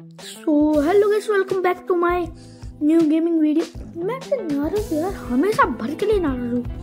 So hello guys, welcome back to my new gaming video. मैं आपसे नाराज हूँ यार, हमेशा भर के लिए नाराज हूँ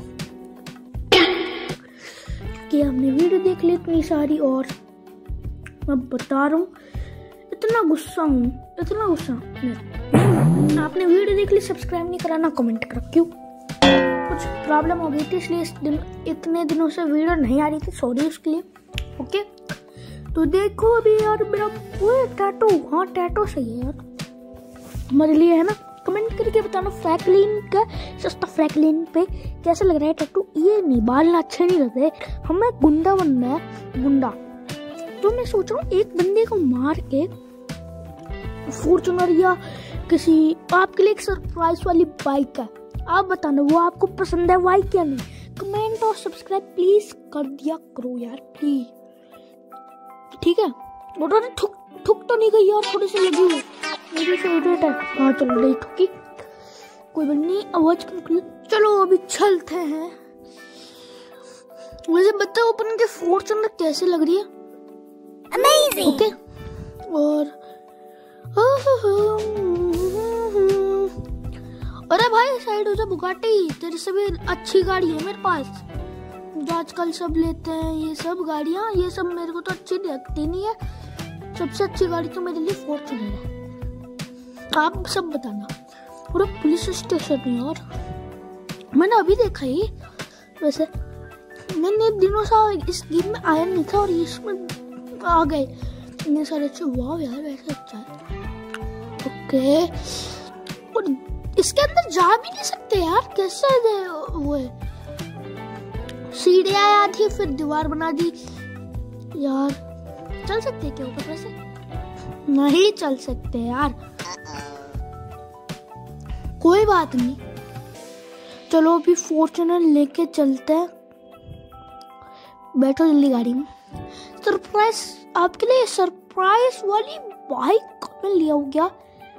कि हमने वीडियो देख ली इतनी सारी और मैं बता रहा हूँ इतना गुस्सा हूँ, इतना गुस्सा। आपने वीडियो देख ली, सब्सक्राइब नहीं करा, ना कमेंट करा, क्यों? कुछ प्रॉब्लम हो गई थी इसलिए इतने दिनों से वीडियो नहीं आ रही थी, सॉरी उसके लिए। ओके, तो देखो अभी यार मेरा वो टैटू, हाँ टैटू सही है यार हमारे लिए, है ना? कमेंट करके बताना फ्रैंकलिन का, सस्ता फ्रैंकलिन पे कैसा लग रहा है टैटू। ये नहीं, बाल अच्छे नहीं लगते, हमें गुंडा बनना है, गुंडा। तो मैं सोच रहा हूँ एक बंदे को मार के फॉर्च्यूनर या किसी, आपके लिए एक सरप्राइज वाली बाइक है, आप बताना वो आपको पसंद है बाइक या नहीं। कमेंट और सब्सक्राइब प्लीज कर दिया करो यार, प्लीज, ठीक है? मोटर ठुक तो नहीं गई यार, थोड़ी सी लगी हुई, मेरी फेवरेट है। हाँ चलो, नहीं ठुकी, कोई बात नहीं, आवाज कम कर। चलो अभी चलते हैं। मुझे बताओ अपन के फॉर्च्यूनर कैसे लग रही है? अमेजिंग। ओके, और अरे भाई साइड हो जा, बुगाटी तेरे से भी अच्छी गाड़ी है मेरे पास, जो आजकल सब लेते हैं ये सब गाड़ियाँ, ये सब मेरे को तो अच्छी लगती नहीं है। सबसे अच्छी गाड़ी तो मेरे लिए फॉर्च्यूनर है, आप सब बताना। पूरा पुलिस स्टेशन है यार, मैंने अभी देखा ही, वैसे मैंने दिनों से इस गेम में आया नहीं था और इसमें आ गए इतने सारे अच्छे। वाह यार वैसे अच्छा है। ओके, और इसके अंदर जा भी नहीं सकते यार, कैसे वो है? सीढ़ियाँ आती, फिर दीवार बना दी यार। चल सकते क्या ऊपर? वैसे नहीं चल सकते यार, कोई बात नहीं। चलो अभी फॉर्च्यूनर लेके चलते हैं, बैठो जल्दी गाड़ी में। सरप्राइज आपके लिए, सरप्राइज वाली बाइक में लिया हो गया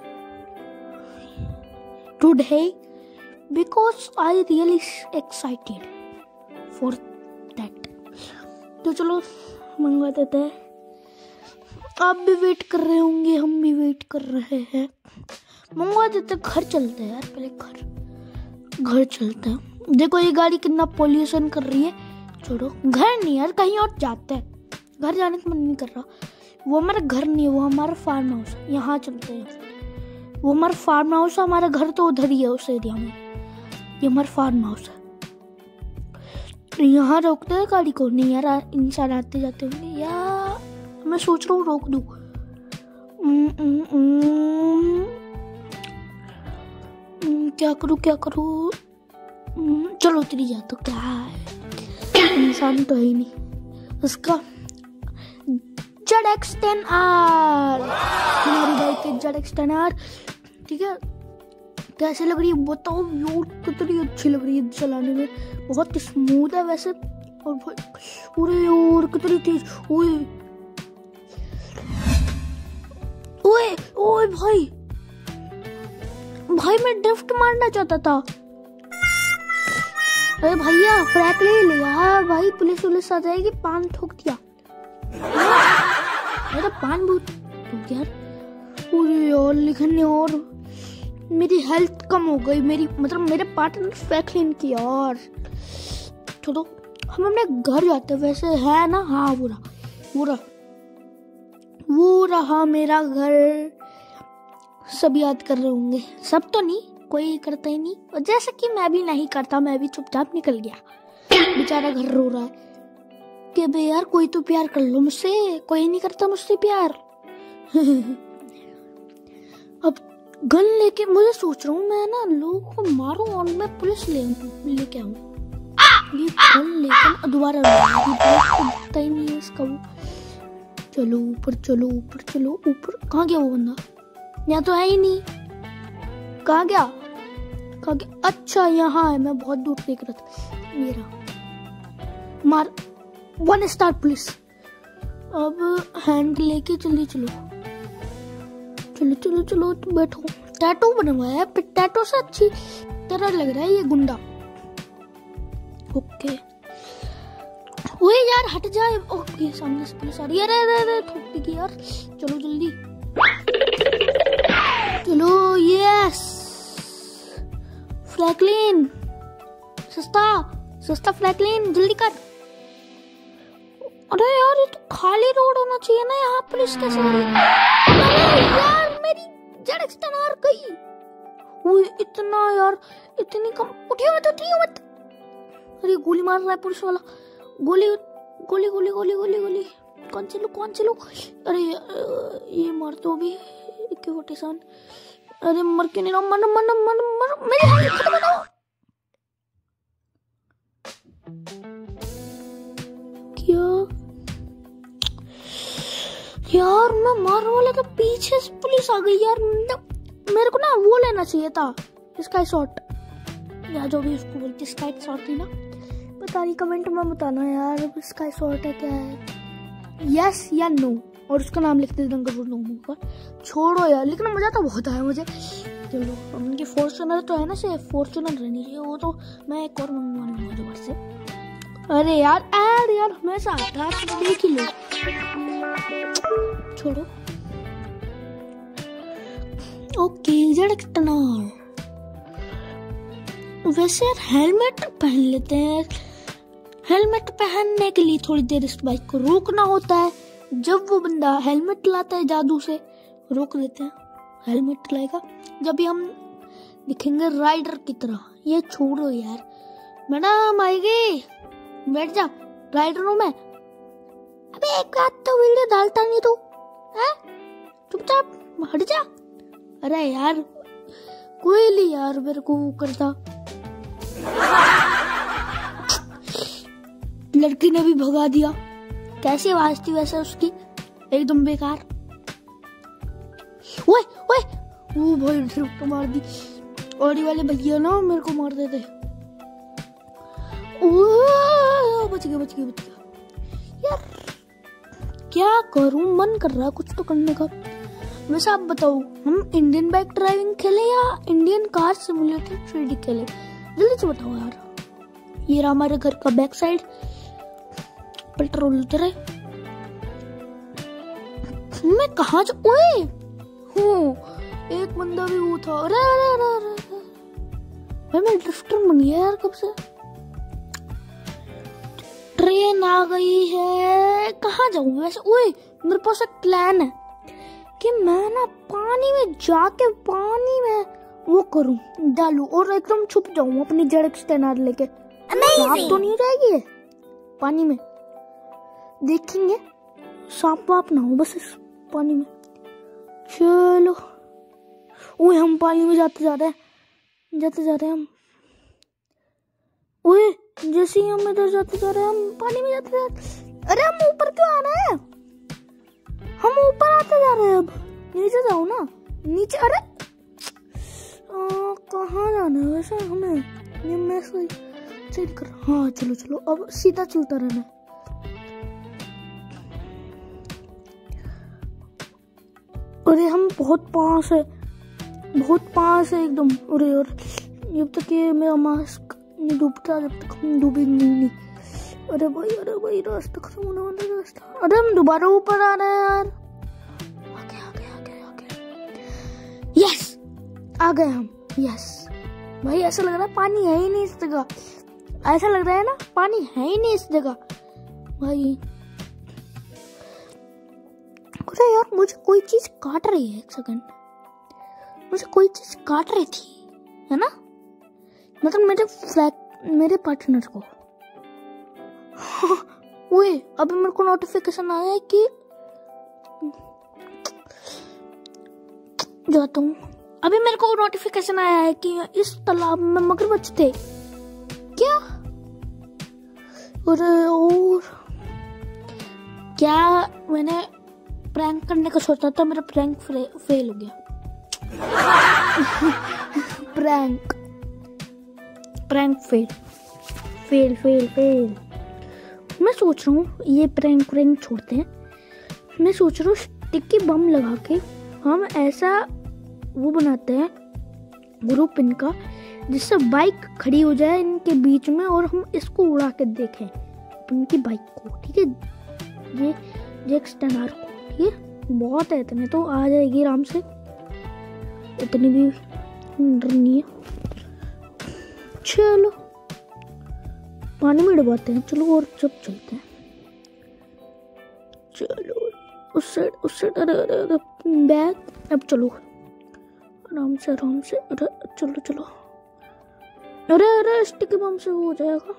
today because I really excited for that. तो चलो मंगवा देते हैं, आप भी वेट कर रहे होंगे, हम भी वेट कर रहे हैं, मंगवा देते। घर चलते हैं यार, पहले घर चलते हैं। देखो ये गाड़ी कितना पोल्यूशन कर रही है। छोड़ो, घर नहीं यार, कहीं और जाते हैं, घर जाने का मन नहीं कर रहा। वो हमारा घर नहीं है, वो हमारा फार्म हाउस है, यहाँ चलते हैं। वो हमारा फार्म हाउस है, हमारा घर तो उधर ही है उस एरिया में, ये हमारा फार्म हाउस है। यहाँ रोकते हैं गाड़ी को? नहीं यार, इंसान आते जाते होंगे, या मैं सोच रहा हूँ रोक दूँ। क्या करूँ? चलो उतरी जा, तो क्या है, इंसान तो है ही नहीं। उसका ZX10R, हमारी बाइक है ZX10R, ठीक है? कैसे लग रही है बताओ यार, कितनी अच्छी लग रही है चलाने में, बहुत स्मूथ है वैसे। और पूरे यार कितनी तेज, ओए ओए ओए भाई मैं ड्रिफ्ट मारना चाहता था। अरे भैया फ्रैक ले लिया भाई, पुलिस आ जाएगी, पान ठोक दिया मेरा, पान बहुत ठोक यार। पूरे यार लिखने, और मेरी हेल्थ कम हो गई, मेरे पार्टनर फ्रैंकलिन की यार। छोड़ो, हम अपने घर जाते वैसे, है ना? हाँ वो रहा मेरा घर। सब याद कर रहे होंगे, सब तो नहीं, कोई करता ही नहीं, और जैसे कि मैं भी नहीं करता, मैं भी चुपचाप निकल गया। बेचारा घर रो रहा है कि बे यार कोई तो प्यार कर लो मुझसे, कोई नहीं करता मुझसे प्यार। अब गन लेके मुझे सोच रहा हूँ मैं ना लोगों को मारूं और मैं पुलिस लेके आऊं। ये गन लेकर दोबारा उठता ही नहीं है इसका वो। चलो ऊपर। कहाँ गया वो बंदा? यहाँ तो है ही नहीं, कहाँ गया? अच्छा यहाँ है, मैं बहुत दूर देख रहा था। मेरा मार 1 स्टार पुलिस। अब हैंड लेके चलो बैठो। टैटू बनवाया है, टैटू से अच्छी तरह लग रहा है ये गुंडा। ओके, ओए यार हट जाए। ओके, सामने से पुलिस आ रही है, अरे ठोक दी यार। चलो जल्दी, फ्रैंकलिन, सस्ता सस्ता फ्रैंकलिन, जल्दी कर। अरे यार ये तो खाली रोड होना चाहिए ना, यहाँ पुलिस कैसे आ रही है? अरे यार मेरी ZX-10R गई। वो इतना यार, इतनी कम। उठियो मत। अरे गोली मार रहा है पुलिस वाला। गोली गोली गोली गोली गोली गोली। कौन से लोग? अरे ये मार तो भी AK-47। अरे मर क्यों नहीं रहा? मर मेरी हालत खत्म हो। क्या यार, मैं मारने वाला था, पीछे से पुलिस आ गई यार। मेरे को ना वो लेना चाहिए था, स्काई शॉट, या जो भी उसको बोलते, स्काई शॉट थी ना। पता नहीं, कमेंट में बताना यार स्काई शॉट है क्या है, यस या नो, और उसका नाम लिखते थे। छोड़ो यार, लेकिन मजा तो बहुत आया मुझे। चलो, उनकी फॉर्च्यूनर तो है ना, से फॉर्च्यूनर रहनी चाहिए। वो तो मैं एक और मंगवाऊंगा दोबारा से। अरे यार हमेशा देख ही लो, छोड़ो। Okay, ZX-10R। वैसे यार हेलमेट पहन लेते हैं। हेलमेट पहनने के लिए थोड़ी देर इस बाइक को रोकना होता है। जब वो बंदा हेलमेट लाता है जादू से, रोक देते हैं, हेलमेट लाएगा। जब भी हम दिखेंगे राइडर की तरह। ये छोड़ो यार, मैडम आएगी, बैठ जा, राइडर हूं मैं। अबे एक बात तो वीडियो डालता नहीं तू, चुपचाप हट जा। अरे यार कोई नहीं यार, मेरे को वो करता। लड़की ने भी भगा दिया। कैसी आवाज थी वैसे उसकी, एकदम बेकार। ओए वो भाई ड्रिफ्ट मार दी। ऑडी वाले भैया ना मेरे को मार देते। बच गया यार। क्या करूं, मन कर रहा है कुछ तो करने का। वैसे आप बताओ, हम इंडियन बाइक ड्राइविंग खेले या इंडियन कार सिमुलेटर 3D खेले? जल्दी से बताओ यार। ये रहा हमारे घर का बैक साइड, पेट्रोल उतर है। मैं कहाँ ओए हूँ, एक बंदा भी वो था। अरे भाई मैं ड्रिफ्टर बन गया यार कब से। ट्रेन आ गई है, कहाँ जाऊँ वैसे? ओए मेरे पास एक प्लान है कि मैं ना पानी में जाके पानी में वो करूं, डालू और एकदम छुप जाऊं अपनी ZX-10R लेके। सांप तो नहीं हो जाएगी ये पानी में? देखेंगे सांप वाप ना हो बस इस पानी में। चलो, ओए हम पानी में जाते जा रहे हैं हम। ओए जैसे ही हम इधर जाते जा रहे हैं, हम पानी में जाते जा रहे हैं। अरे हम ऊपर क्यों आ रहे हैं? हम ऊपर आते जा रहे हैं। अब नीचे जाओ ना, नीचे। अरे कहाँ जाना है वैसे हमें? ये मैं सही कर। हाँ चलो, अब सीधा चलता रहना। अरे हम बहुत पास है एकदम। अरे और जब तक ये मेरा मास्क नहीं डूबता, जब तक हम डूबेंगे नहीं। अरे भाई रास्ता खत्म होने वाला रास्ता। अरे हम दोबारा ऊपर आ रहे हैं यार। यस, आ गए हम। यस भाई, ऐसा लग रहा है पानी है ही नहीं इस जगह। ऐसा लग रहा है ना, पानी है ही नहीं इस जगह भाई। अरे यार मुझे कोई चीज काट रही है, एक सेकंड। मुझे कोई चीज काट रही थी, है ना? मतलब मेरे पार्टनर को। ओए अभी मेरे को नोटिफिकेशन आया है कि जाता हूँ। अभी मेरे को नोटिफिकेशन आया है कि इस तालाब में मगरमच्छ थे। क्या? और क्या मैंने प्रैंक करने का सोचा था, मेरा प्रैंक फेल हो गया। Prank fail. मैं सोच रहा हूँ ये प्रैंक छोड़ते हैं। मैं सोच रहा हूँ स्टिकी बम लगा के हम ऐसा वो बनाते हैं ग्रुप इनका, जिससे बाइक खड़ी हो जाए इनके बीच में और हम इसको उड़ा के देखें इनकी बाइक को। ठीक है, ये ZX-10R को। ठीक है, बहुत है, इतने तो आ जाएगी आराम से, इतनी भी डर नहीं है। चलो पानी में डुबाते हैं, चलो और जब चलते हैं। चलो उस साइड अरे अरे अरे बैग, अब चलो आराम से अरे चलो चलो, अरे अरे स्टिकी बम से वो हो जाएगा।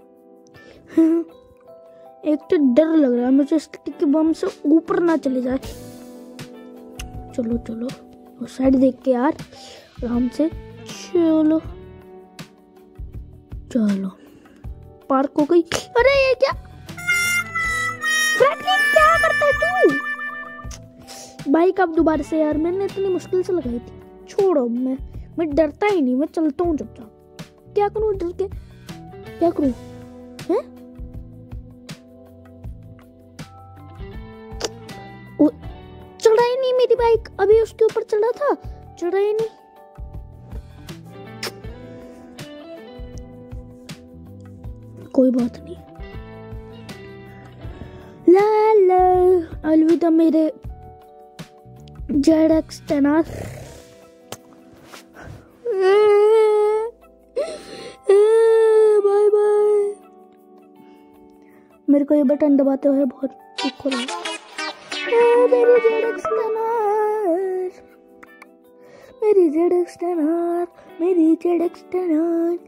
एक तो डर लग रहा है मुझे स्टिकी बम से ऊपर ना चले जाए। चलो चलो उस साइड देख के यार आराम से, चलो चलो पार्क हो गई। अरे ये क्या फ्रैंकलिन, क्या करता है तू? बाइक अब दोबारा से यार, मैंने इतनी मुश्किल से लगाई थी। छोड़ो, मैं डरता ही नहीं, मैं चलता हूँ चुपचाप। क्या करूँ डर के, क्या करूँ हैं? चढ़ा ही नहीं मेरी बाइक, अभी उसके ऊपर चढ़ा था, चढ़ा ही नहीं। कोई बात नहीं, ला ला अलविदा मेरे ZX 10R। Bye bye. मेरे को ये बटन दबाते हुए बहुत दुख हो रहा है। मेरी ZX 10R, मेरी ZX 10R, मेरी ZX 10R,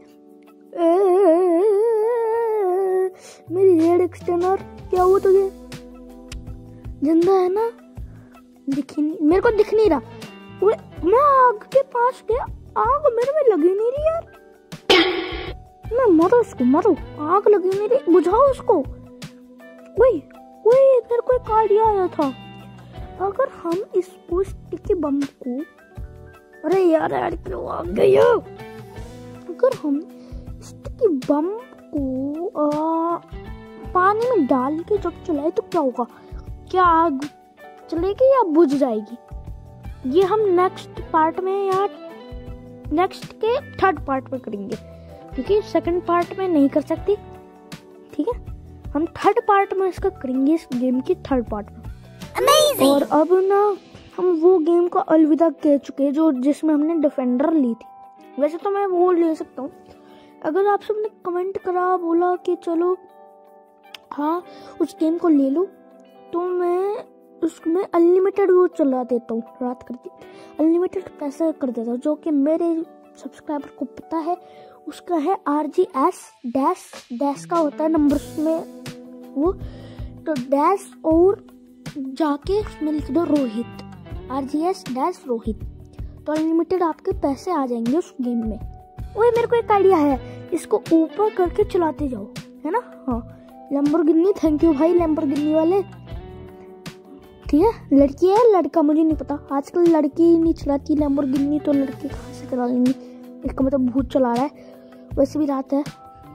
मेरी ZX 10R। क्या हुआ तुझे? जिंदा है ना? दिख ही नहीं, मेरे को दिख नहीं रहा। मैं आग के पास गया, आग मेरे में लगी नहीं रही यार। मैं मारो इसको, मारो, आग लगी नहीं रही, बुझाओ उसको। वही मेरे को एक आइडिया आया था, अगर हम इस स्टिकी बम को, अरे यार क्यों आ गई, अगर हम स्टिकी बम को पानी में डाल के जब चलाए तो क्या होगा? क्या आग चलेगी या बुझ जाएगी? ये हम नेक्स्ट पार्ट में या नेक्स्ट के थर्ड पार्ट में करेंगे, क्योंकि सेकंड पार्ट में नहीं कर सकती। ठीक है, हम थर्ड पार्ट में इसका करेंगे, इस गेम की थर्ड पार्ट में। Amazing! और अब ना हम वो गेम को अलविदा कह चुके जो जिसमें हमने डिफेंडर ली थी। वैसे तो मैं वो ले सकता हूँ, अगर आप सबने कमेंट करा बोला कि चलो हाँ उस गेम को ले लो, तो मैं उसमें अनलिमिटेड वो चला देता हूँ, रात करके अनलिमिटेड पैसा कर देता हूँ, जो कि मेरे सब्सक्राइबर को पता है। उसका है RGS डैश का होता है नंबर में वो, तो डैश और जाके उसमें लिख दो रोहित, RGS डैश रोहित, तो अनलिमिटेड आपके पैसे आ जाएंगे उस गेम में। वही मेरे को एक आइडिया है, इसको ऊपर करके चलाते जाओ, है ना? हाँ लैम्बोर्गिनी, थैंक यू भाई लैम्बोर्गिनी वाले। ठीक है, लड़की है लड़का मुझे नहीं पता, आजकल लड़की नहीं चलाती लैम्बोर्गिनी, तो लड़के कहाँ से चला लेंगे? इसका मतलब भूत चला रहा है। वैसे भी रात है।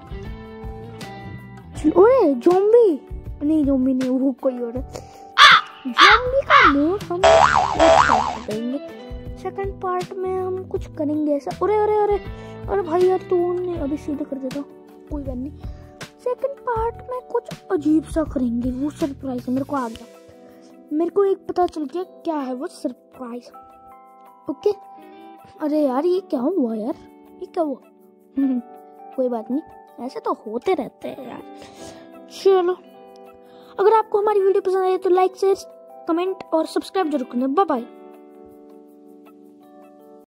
ओए ज़ॉम्बी नहीं, वो कोई और है। ज़ॉम्बी का मोड हम करेंगे सेकंड पार्ट में, हम कुछ करेंगे ऐसा। अरे भाई यार तू ने अभी सीधे कर देता, कोई बात नहीं। सेकंड पार्ट में कुछ अजीब सा करेंगे, वो सरप्राइज है। मेरे को आ गया, मेरे को एक पता चल गया क्या है वो सरप्राइज। ओके, अरे यार ये क्या हुआ यार, ये क्या हुआ? कोई बात नहीं, ऐसे तो होते रहते हैं यार। चलो, अगर आपको हमारी वीडियो पसंद आए तो लाइक शेयर कमेंट और सब्सक्राइब जरूर करना। Bye bye.